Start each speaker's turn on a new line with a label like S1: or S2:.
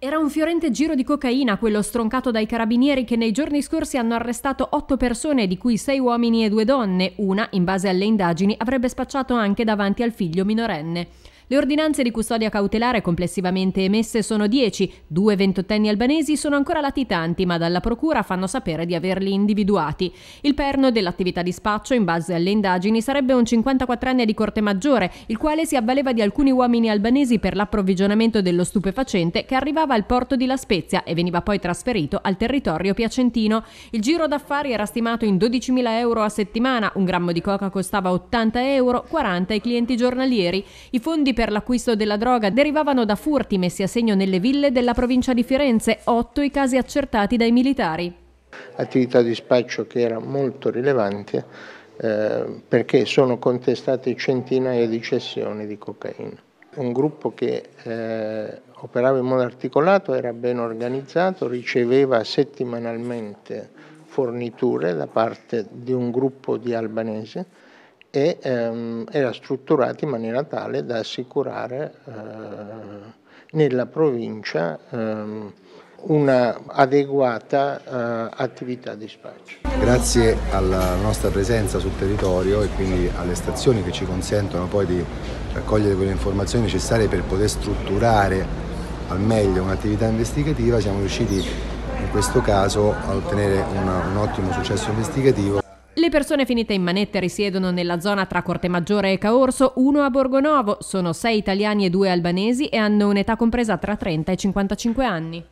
S1: Era un fiorente giro di cocaina, quello stroncato dai carabinieri che nei giorni scorsi hanno arrestato 8 persone, di cui 6 uomini e 2 donne. Una, in base alle indagini, avrebbe spacciato anche davanti al figlio minorenne. Le ordinanze di custodia cautelare complessivamente emesse sono 10, 2 ventottenni albanesi sono ancora latitanti, ma dalla procura fanno sapere di averli individuati. Il perno dell'attività di spaccio, in base alle indagini, sarebbe un 54enne di Corte Maggiore, il quale si avvaleva di alcuni uomini albanesi per l'approvvigionamento dello stupefacente che arrivava al porto di La Spezia e veniva poi trasferito al territorio piacentino. Il giro d'affari era stimato in 12.000 euro a settimana, un grammo di coca costava 80 euro, 40 ai clienti giornalieri. I fondi per l'acquisto della droga derivavano da furti messi a segno nelle ville della provincia di Firenze, 8 i casi accertati dai militari.
S2: Attività di spaccio che era molto rilevante perché sono contestate centinaia di cessioni di cocaina. Un gruppo che operava in modo articolato, era ben organizzato, riceveva settimanalmente forniture da parte di un gruppo di albanesi e era strutturato in maniera tale da assicurare nella provincia una adeguata attività di spaccio.
S3: Grazie alla nostra presenza sul territorio e quindi alle stazioni che ci consentono poi di raccogliere quelle informazioni necessarie per poter strutturare al meglio un'attività investigativa, siamo riusciti in questo caso a ottenere un ottimo successo investigativo.
S1: Le persone finite in manette risiedono nella zona tra Cortemaggiore e Caorso, 1 a Borgonovo, sono 6 italiani e 2 albanesi e hanno un'età compresa tra 30 e 55 anni.